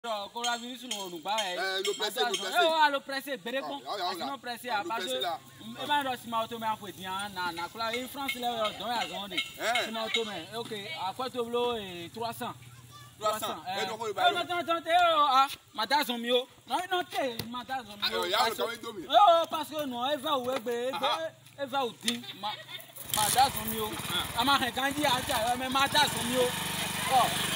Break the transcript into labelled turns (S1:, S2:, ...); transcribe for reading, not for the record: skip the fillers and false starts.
S1: Coronavirus no lugba
S2: lo pressé.
S1: Lo pressé bereko. Asino pressé a parce e ma ro sima auto me afodian na kula in France le don ya zonde. Sima auto me. OK, a quoi to blo 300. 300. Madame Zomio. Non te Madame Zomio. Parce que non, elle va où elle va où dit Madame Zomio. Ama kan di ata me Madame Zomio.